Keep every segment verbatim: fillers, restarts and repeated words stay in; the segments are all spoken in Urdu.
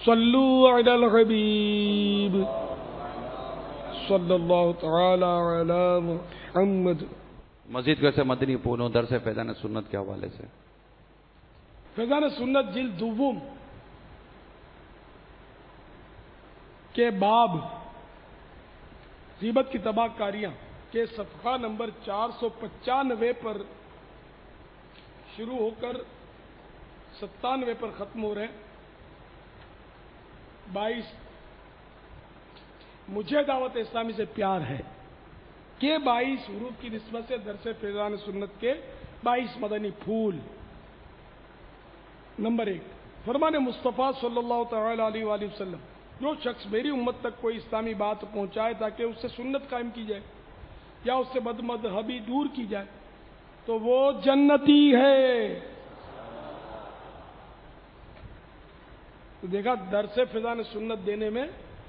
صلو علی الحبیب صلی اللہ تعالی علی محمد. مزید کیسے مدنی پونوں درس فیضان سنت کے حوالے سے. فیضان سنت جلد دوم کے باب غیبت کی تباہ کاریاں کے صفحہ نمبر چار سو پچانوے پر شروع ہو کر ستانوے پر ختم ہو رہے ہیں. بائیس مجھے دعوت اسلامی سے پیار ہے کہ بائیس حروف کی نسبت سے درس فیضان سنت کے بائیس مدنی پھول. نمبر ایک، فرمان مصطفیٰ صلی اللہ تعالی علیہ وآلہ وسلم، جو شخص میری امت تک کوئی اسلامی بات پہنچائے تاکہ اس سے سنت قائم کی جائے یا اس سے بد مذہبی دور کی جائے تو وہ جنتی ہے. تو دیکھا درس فیضان سنت دینے میں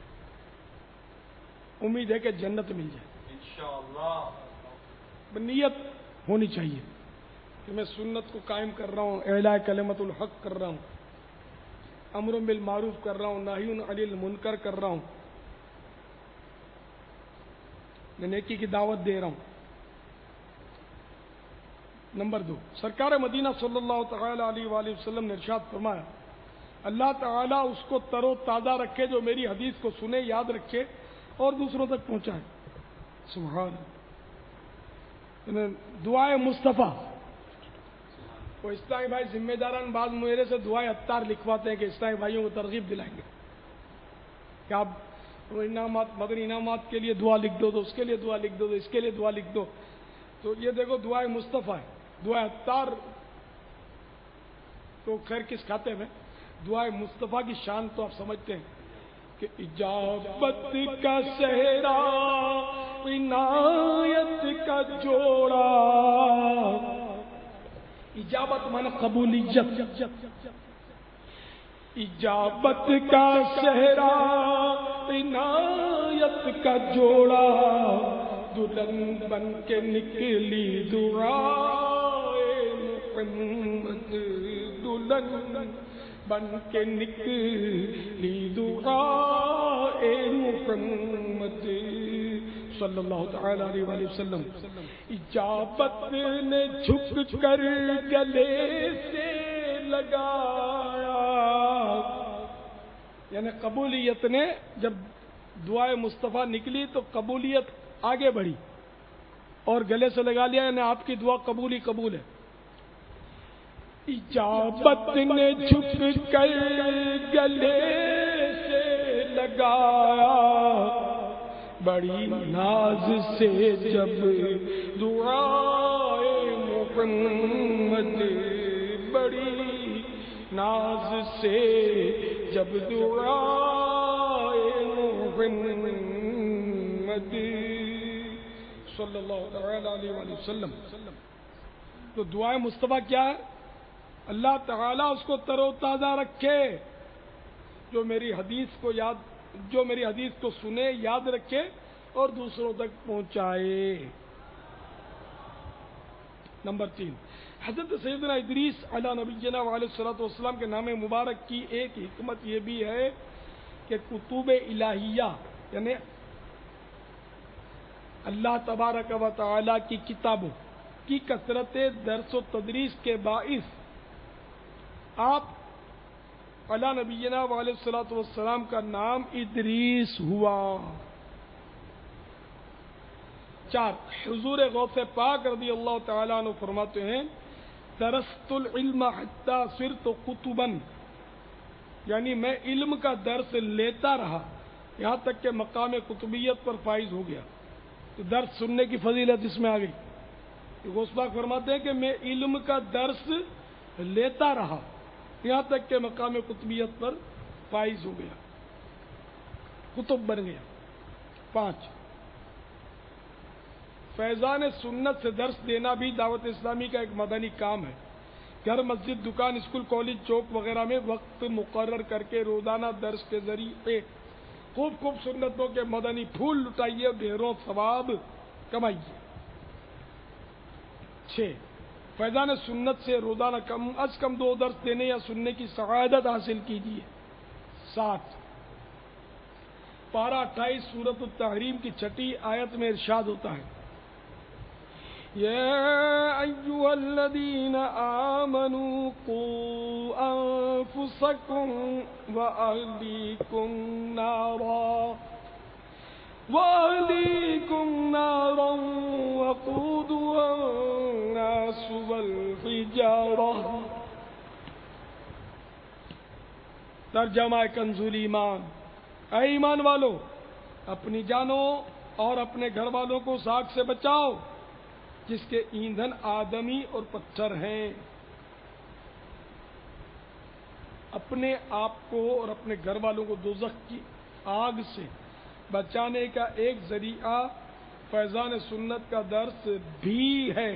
امید ہے کہ جنت مل جائے انشاءاللہ. نیت ہونی چاہیے کہ میں سنت کو قائم کر رہا ہوں، اعلاء کلمت الحق کر رہا ہوں، امر بالمعروف کر رہا ہوں، نہی عن المنکر کر رہا ہوں، میں نیکی کی دعوت دے رہا ہوں. نمبر دو، سرکار مدینہ صلی اللہ تعالی علیہ وآلہ وسلم نے ارشاد فرمایا، اللہ تعالیٰ اس کو تر و تازہ رکھے جو میری حدیث کو سنے، یاد رکھے اور دوسروں تک پہنچائے. سبحان اللہ. دعائے مصطفیٰ. وہ اسلامی بھائی ذمہ داران بعض میرے سے دعائے عطار لکھواتے ہیں کہ اسلامی بھائیوں کو ترغیب دلائیں گے کہ آپ انعامات مدنی انعامات کے لیے دعا لکھ دو تو اس کے لیے دعا لکھ دو تو اس کے لیے دعا لکھ دو. تو یہ دیکھو دعائے مصطفیٰ ہے. دعائے عطار تو خیر کس کھاتے میں. دعائے مصطفیٰ کی شان تو آپ سمجھتے ہیں کہ اجابت کا صحرا عنایت کا جوڑا. اجابت مانا قبولیت. اجابت کا صحرا عنایت کا جوڑا، دلہن بن کے نکلی دعائے محمد، دلہن بن کے نکلی دعائے محمد صلی اللہ تعالی علیہ وآلہ وسلم. اجابت نے جھک کر گلے سے لگایا، یعنی قبولیت نے جب دعائے مصطفیٰ نکلی تو قبولیت آگے بڑھی اور گلے سے لگا لیا، یعنی آپ کی دعا قبول ہی قبول ہے. اجابت نے جھک کر گلے سے لگایا، بڑی ناز سے جب دعائے محمد، بڑی ناز سے جب دعائے محمد صلی اللہ تعالی علیہ وآلہ وسلم. تو دعائے مصطفیٰ کیا ہے؟ اللہ تعالیٰ اس کو تر و تازہ رکھے جو میری حدیث کو یاد جو میری حدیث کو سنے، یاد رکھے اور دوسروں تک پہنچائے. نمبر تین، حضرت سیدنا ادریس علی نبینا علیہ الصلوۃ والسلام کے نام مبارک کی ایک حکمت یہ بھی ہے کہ کتب الہیہ یعنی اللہ تبارک و تعالی کی کتابوں کی کثرت درس و تدریس کے باعث آپ علی نبینا علیہ الصلوۃ والسلام کا نام ادریس ہوا. چار، حضور غوث پاک رضی اللہ تعالیٰ عنہ فرماتے ہیں، درست العلم حتی صرت قطبا، یعنی میں علم کا درس لیتا رہا یہاں تک کہ مقام قطبیت پر فائز ہو گیا. تو درس سننے کی فضیلت اس میں آ گئی. غوث پاک فرماتے ہیں کہ میں علم کا درس لیتا رہا یہاں تک کہ مقام قطبیت پر فائز ہو گیا، قطب بن گیا. پانچ، فیضان سنت سے درس دینا بھی دعوت اسلامی کا ایک مدنی کام ہے. گھر، مسجد، دکان، اسکول، کالج، چوک وغیرہ میں وقت مقرر کر کے روزانہ درس کے ذریعے خوب خوب سنتوں کے مدنی پھول لٹائیے اور ڈھیروں ثواب کمائیے. چھ، فیضان سنت سے روزانہ کم از کم دو درس دینے یا سننے کی سعادت حاصل کیجیے. ساتھ پارہ اٹھائیس سورۃ التحریم کی چھٹی آیت میں ارشاد ہوتا ہے یا ایھا الذین آمنوا قوا انفسکم واہلیکم نارا وَأَهْلِيكُمْ نَارًا وَقُودُهَا النَّاسُ وَالْحِجَارَةُ۔ ترجمہ کنز ایمان، اے ایمان والو، اپنی جانوں اور اپنے گھر والوں کو اس آگ سے بچاؤ جس کے ایندھن آدمی اور پتھر ہیں۔ اپنے آپ کو اور اپنے گھر والوں کو دوزخ کی آگ سے بچانے کا ایک ذریعہ فیضان سنت کا درس بھی ہے۔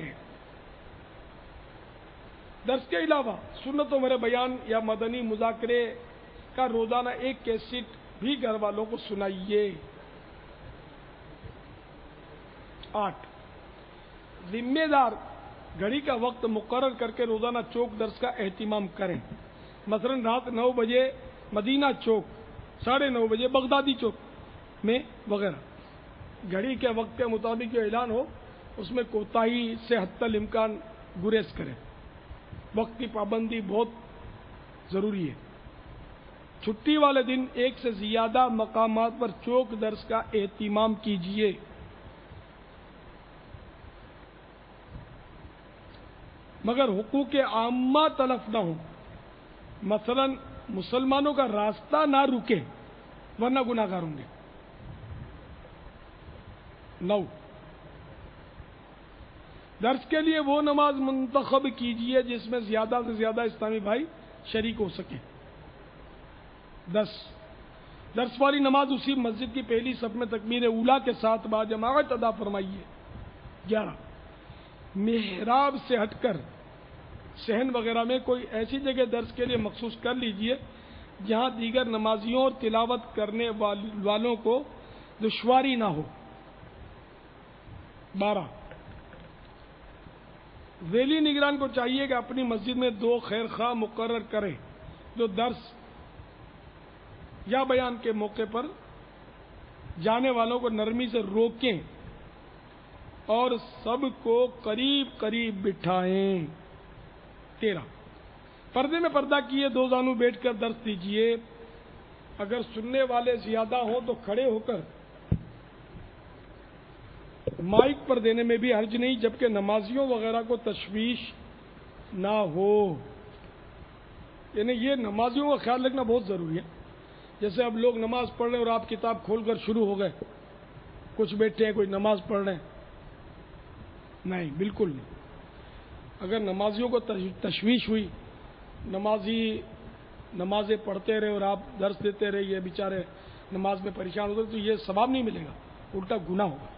درس کے علاوہ سنت و میرے بیان یا مدنی مذاکرے کا روزانہ ایک کیسٹ بھی گھر والوں کو سنائیے۔ آٹھ، ذمہ دار گھڑی کا وقت مقرر کر کے روزانہ چوک درس کا اہتمام کریں۔ مثلا رات نو بجے مدینہ چوک، ساڑھے نو بجے بغدادی چوک میں وغیرہ گھڑی کے وقت کے مطابق جو اعلان ہو اس میں کوتاہی سے حتی الامکان گریز کریں۔ وقت کی پابندی بہت ضروری ہے۔ چھٹی والے دن ایک سے زیادہ مقامات پر چوک درس کا اہتمام کیجیے۔ مگر حقوق عامہ تلف نہ ہوں، مثلا مسلمانوں کا راستہ نہ رکے ورنہ گناہ گار ہوں گے۔ نو، درس کے لیے وہ نماز منتخب کیجیے جس میں زیادہ سے زیادہ اسلامی بھائی شریک ہو سکیں۔ دس، درس والی نماز اسی مسجد کی پہلی صف میں تکبیر اولیٰ کے ساتھ باجماعت ادا فرمائیے۔ گیارہ، محراب سے ہٹ کر صحن وغیرہ میں کوئی ایسی جگہ درس کے لیے مخصوص کر لیجیے جہاں دیگر نمازیوں اور تلاوت کرنے والوں کو دشواری نہ ہو۔ بارہ، ذیلی نگران کو چاہیے کہ اپنی مسجد میں دو خیر خواہ مقرر کریں جو درس یا بیان کے موقع پر جانے والوں کو نرمی سے روکیں اور سب کو قریب قریب بٹھائیں۔ تیرہ، پردے میں پردہ کیے دو زانو بیٹھ کر درس دیجیے۔ اگر سننے والے زیادہ ہوں تو کھڑے ہو کر مائک پر دینے میں بھی حرج نہیں، جبکہ نمازیوں وغیرہ کو تشویش نہ ہو۔ یعنی یہ نمازیوں کا خیال رکھنا بہت ضروری ہے۔ جیسے اب لوگ نماز پڑھ رہے ہیں اور آپ کتاب کھول کر شروع ہو گئے، کچھ بیٹھے ہیں کوئی نماز پڑھ رہے ہیں، نہیں، بالکل نہیں۔ اگر نمازیوں کو تشویش ہوئی، نمازی نمازیں پڑھتے رہے اور آپ درس دیتے رہے، یہ بیچارے نماز میں پریشان ہوتے تو یہ ثواب نہیں ملے گا، الٹا گناہ ہوگا۔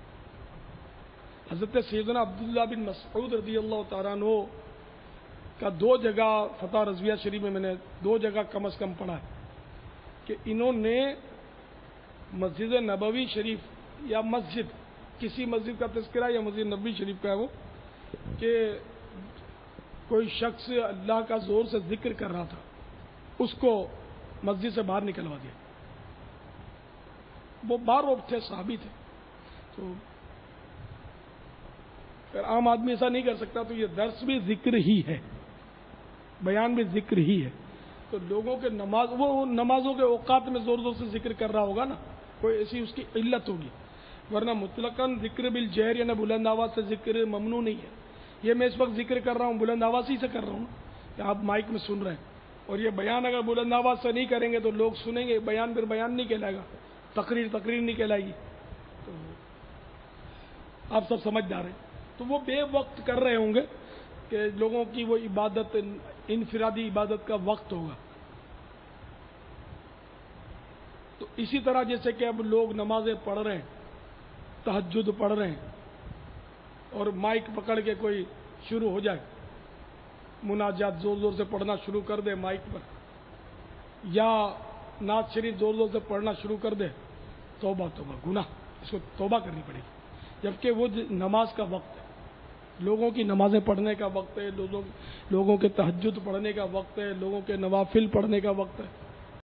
حضرت سیدنا عبداللہ بن مسعود رضی اللہ تعالیٰ عنہ کا دو جگہ فتح رضویہ شریف میں میں نے دو جگہ کم از کم پڑھا ہے کہ انہوں نے مسجد نبوی شریف یا مسجد کسی مسجد کا تذکرہ یا مسجد نبوی شریف کا ہے وہ کہ کوئی شخص اللہ کا زور سے ذکر کر رہا تھا، اس کو مسجد سے باہر نکلوا دیا۔ وہ باہر روب تھے، صحابی تھے، تو اگر عام آدمی ایسا نہیں کر سکتا تو یہ درس بھی ذکر ہی ہے، بیان بھی ذکر ہی ہے۔ تو لوگوں کے نماز وہ نمازوں کے اوقات میں زور زور سے ذکر کر رہا ہوگا نا، کوئی ایسی اس کی علت ہوگی، ورنہ مطلقاً ذکر بالجہر یعنی بلند آواز سے ذکر ممنوع نہیں ہے۔ یہ میں اس وقت ذکر کر رہا ہوں بلند آواز ہی سے کر رہا ہوں کہ آپ مائک میں سن رہے ہیں، اور یہ بیان اگر بلند آواز سے نہیں کریں گے تو لوگ سنیں گے، بیان پھر بیان نہیں کہلائے گا، تقریر تقریر نہیں کہلائے گی۔ تو آپ سب سمجھدار ہیں، تو وہ بے وقت کر رہے ہوں گے کہ لوگوں کی وہ عبادت انفرادی عبادت کا وقت ہوگا۔ تو اسی طرح جیسے کہ اب لوگ نمازیں پڑھ رہے ہیں، تہجد پڑھ رہے ہیں، اور مائک پکڑ کے کوئی شروع ہو جائے، مناجات زور زور سے پڑھنا شروع کر دے مائک پر، یا نعت شریف زور زور سے پڑھنا شروع کر دے، توبہ توبہ، گناہ، اس کو توبہ کرنی پڑے گی، جبکہ وہ نماز کا وقت ہے، لوگوں کی نمازیں پڑھنے کا وقت ہے، لوگوں لوگوں کے تہجد پڑھنے کا وقت ہے، لوگوں کے نوافل پڑھنے کا وقت ہے۔